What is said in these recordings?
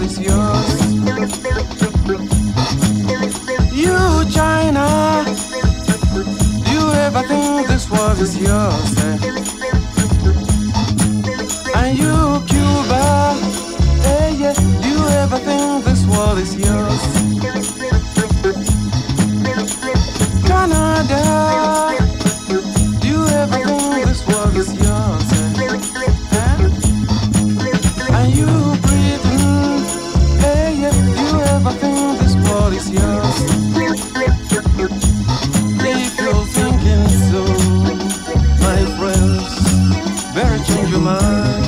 world is yours. You, China, do you ever think this world is yours? And you, Cuba, yeah, do you ever think this world is yours? Canada, do you ever think this world is yours? And you, Britain, yeah, do you ever think this world is yours? If you're thinking so, my friends, better change your mind.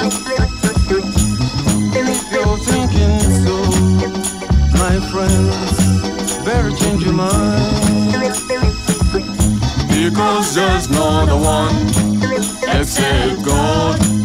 If you're thinking so, my friends, better change your mind. Because there's no other one except God.